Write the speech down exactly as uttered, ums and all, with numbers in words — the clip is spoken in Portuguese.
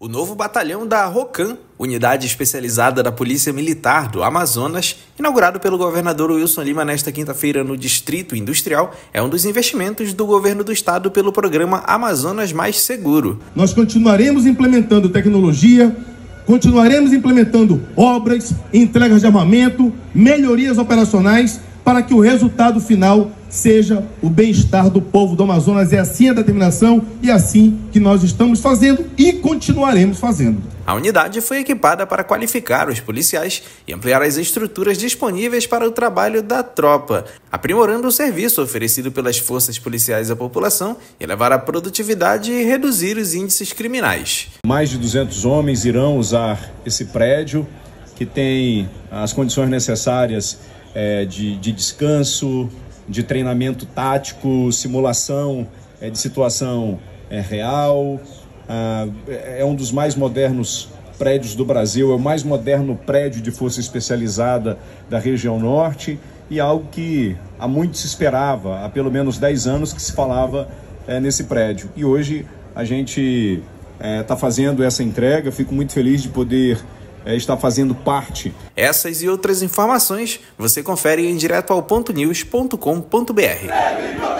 O novo batalhão da ROCAM, unidade especializada da Polícia Militar do Amazonas, inaugurado pelo governador Wilson Lima nesta quinta-feira no Distrito Industrial, é um dos investimentos do governo do estado pelo programa Amazonas Mais Seguro. Nós continuaremos implementando tecnologia, continuaremos implementando obras, entregas de armamento, melhorias operacionais, para que o resultado final seja o bem-estar do povo do Amazonas. É assim a determinação e assim que nós estamos fazendo e continuaremos fazendo. A unidade foi equipada para qualificar os policiais e ampliar as estruturas disponíveis para o trabalho da tropa, aprimorando o serviço oferecido pelas forças policiais à população, elevar a produtividade e reduzir os índices criminais. Mais de duzentos homens irão usar esse prédio, que tem as condições necessárias é, de, de descanso, de treinamento tático, simulação é, de situação é, real. Ah, é um dos mais modernos prédios do Brasil, é o mais moderno prédio de força especializada da região norte e algo que há muito se esperava, há pelo menos dez anos que se falava é, nesse prédio. E hoje a gente está é, fazendo essa entrega, fico muito feliz de poder É, está fazendo parte. Essas e outras informações você confere em direto ao ponto news ponto com ponto br.